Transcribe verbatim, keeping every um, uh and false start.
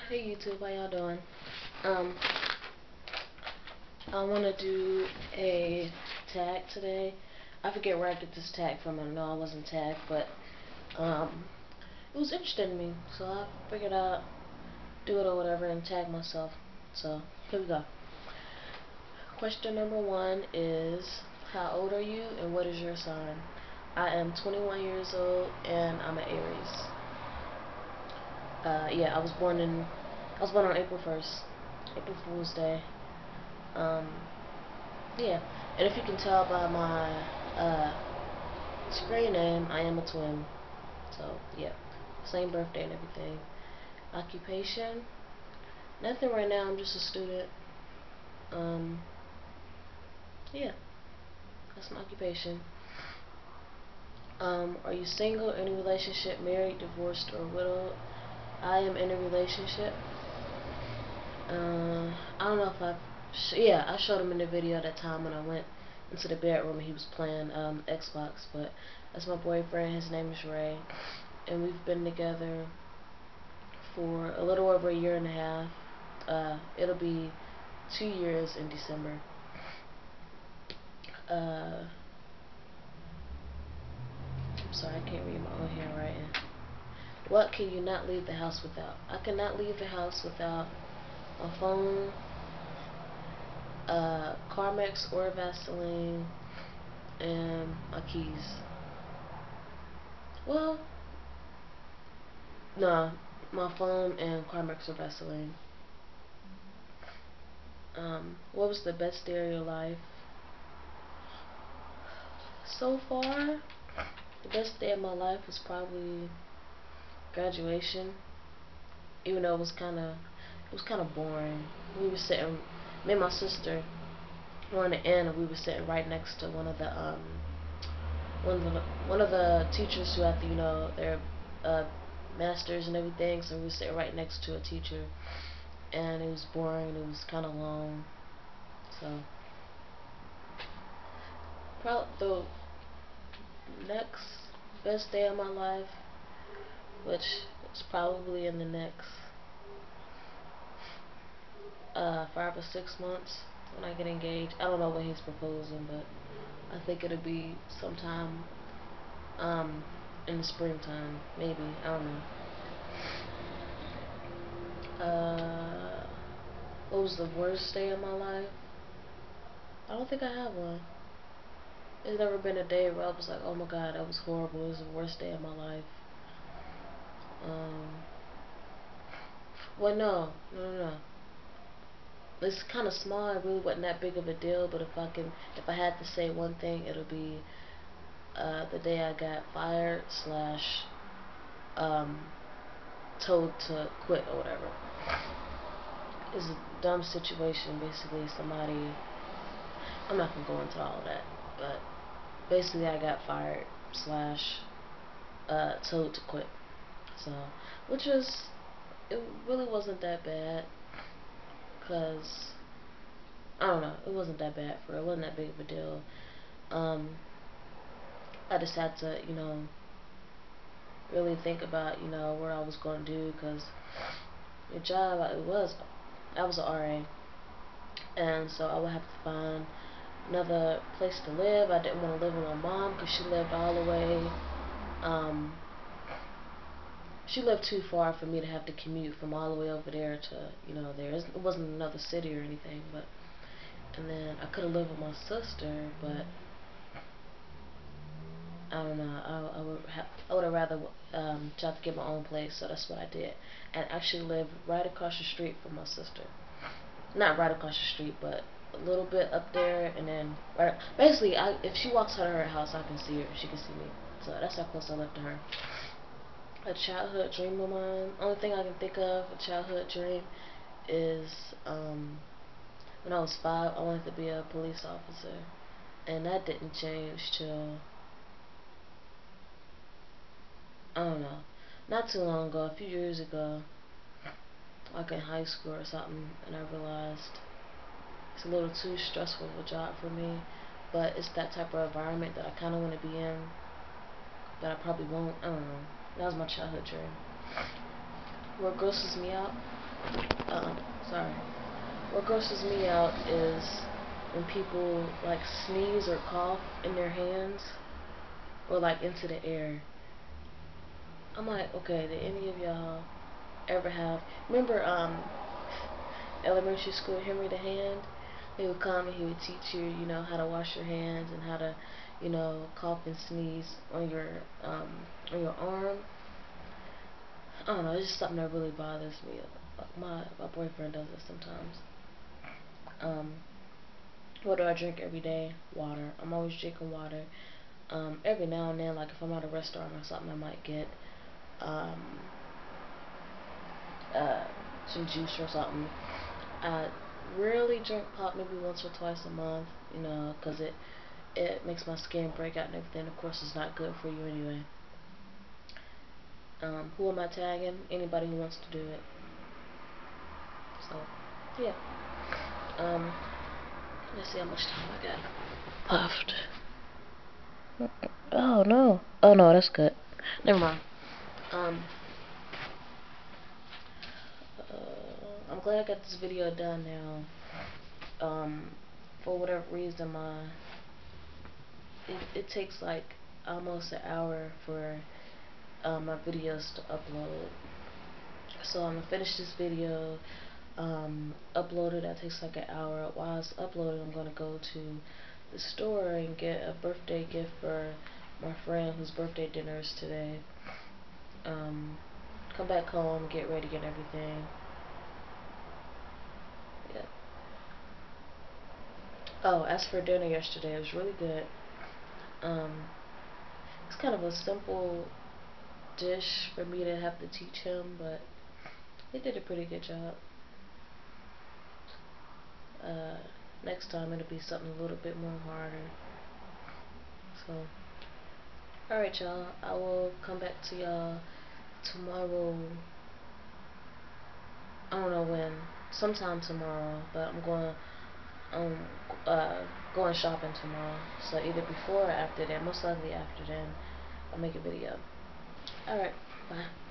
Hey YouTube, how y'all doing? Um, I want to do a tag today. I forget where I get this tag from. I know I wasn't tagged, but um, it was interesting to me, so I figured I'd do it or whatever and tag myself. So here we go. Question number one is, how old are you and what is your sign? I am twenty-one years old and I'm an Aries. Uh, yeah, I was born in I was born on April first, April Fool's Day. Um, yeah, and if you can tell by my uh, screen name, I am a twin. So yeah, same birthday and everything. Occupation, nothing right now. I'm just a student. Um, yeah, that's my occupation. Um, are you single, in a relationship, married, divorced, or widowed? I am in a relationship. Uh, I don't know if I, sh yeah, I showed him in the video that time when I went into the bedroom and he was playing um, Xbox. But that's my boyfriend. His name is Ray, and we've been together for a little over a year and a half. Uh, it'll be two years in December. Uh, I'm sorry, I can't read my own handwriting. What can you not leave the house without? I cannot leave the house without my phone, uh, Carmex or Vaseline, and my keys. Well, nah, my phone and Carmex or Vaseline. Um, what was the best day of your life? So far, the best day of my life was probably graduation. Even though it was kind of, it was kind of boring. We were sitting, me and my sister were on the end, and we were sitting right next to one of the um, one of the one of the teachers who had the, you know, their uh, masters and everything. So we were sitting right next to a teacher, and it was boring. It was kind of long. So probably the next best day of my life, which is probably in the next uh, five or six months when I get engaged. I don't know when he's proposing, but I think it'll be sometime um, in the springtime, maybe. I don't know. Uh, what was the worst day of my life? I don't think I have one. There's never been a day where I was like, oh my god, that was horrible. It was the worst day of my life. Um, well, no, no, no, no. It's kind of small. It really wasn't that big of a deal. But if I can, if I had to say one thing, it'll be uh, the day I got fired slash um, told to quit or whatever. It's a dumb situation. Basically, somebody. I'm not gonna go into all of that, but basically, I got fired slash uh, told to quit. So, which was, it really wasn't that bad, cause I don't know, it wasn't that bad for it. It wasn't that big of a deal. Um, I just had to, you know, really think about, you know, what I was going to do, because the job, it was, I was an R A, and so I would have to find another place to live. I didn't want to live with my mom, because she lived all the way, um, she lived too far for me to have to commute from all the way over there to, you know, there. It wasn't another city or anything, but, and then I could have lived with my sister, but I don't know. I, I would have. I would have rather um, tried to get my own place, so that's what I did, and actually lived right across the street from my sister. Not right across the street, but a little bit up there, and then right. Basically, I, if she walks out of her house, I can see her. She can see me. So that's how close I lived to her. A childhood dream of mine. Only thing I can think of, a childhood dream, is um, when I was five, I wanted to be a police officer, and that didn't change till, I don't know, not too long ago, a few years ago, like in high school or something, and I realized it's a little too stressful of a job for me, but it's that type of environment that I kind of want to be in, but I probably won't. I don't know. That was my childhood dream. What grosses me out? Uh, sorry. What grosses me out is when people like sneeze or cough in their hands or like into the air. I'm like, okay, did any of y'all ever have? Remember, um, elementary school, Henry the Hand? He would come and he would teach you, you know, how to wash your hands and how to, you know, cough and sneeze on your, um, on your arm. I don't know, it's just something that really bothers me. My my boyfriend does it sometimes. Um, what do I drink every day? Water. I'm always drinking water. Um, every now and then, like if I'm at a restaurant or something, I might get um, uh, some juice or something. I rarely drink pop, maybe once or twice a month, you know, because it it makes my skin break out and everything. Of course, it's not good for you anyway. Um, who am I tagging? Anybody who wants to do it. So, yeah. Um, let's see how much time I got left. Oh no. Oh no, that's good. Never mind. Um, uh, I'm glad I got this video done now. Um, for whatever reason, my it, it takes like almost an hour for um, my videos to upload. So I'm gonna finish this video, um, upload it. That takes like an hour. While it's uploaded, I'm gonna go to the store and get a birthday gift for my friend whose birthday dinner is today. Um, come back home, get ready and everything. Yeah. Oh, as for dinner yesterday, it was really good. Um, it's kind of a simple dish for me to have to teach him, but he did a pretty good job. Uh, next time it'll be something a little bit more harder. So, alright y'all, I will come back to y'all tomorrow. I don't know when, sometime tomorrow, but I'm going um uh going shopping tomorrow. So either before or after that, most likely after then, I'll make a video. Alright, bye.